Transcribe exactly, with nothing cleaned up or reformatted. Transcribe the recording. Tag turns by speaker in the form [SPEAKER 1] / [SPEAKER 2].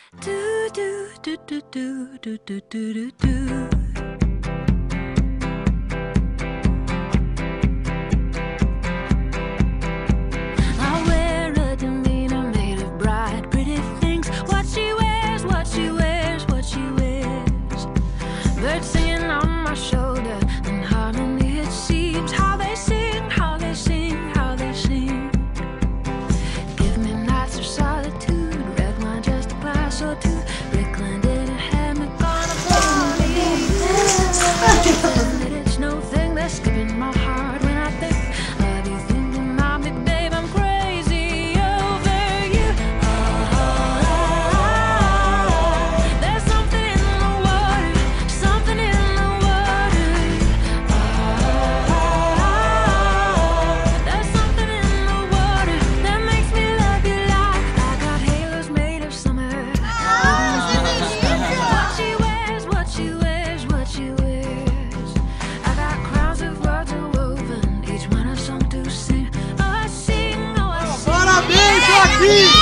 [SPEAKER 1] Do do do do do do do do do. I wear a demeanor made of bright, pretty things. What she wears, what she wears, what she wears. Birds singing on my shoulder, and harmony it seems. How they sing, how they sing, how they sing. Give me nights of solitude, red wine just a glass or two. Rickland in a hammock on a pony. It's no thing that's skipping my heart when I think of you thinking about me, babe. I'm crazy over you. Oh, there's something in the water, something in the water. Oh, there's something in the water that makes me love you like I got halos made of summer. What she wears, what she wears, what she wears. I got crowns of words woven, each one a song to sing. Oh, I sing, oh, I sing.
[SPEAKER 2] Parabéns, Joaquim!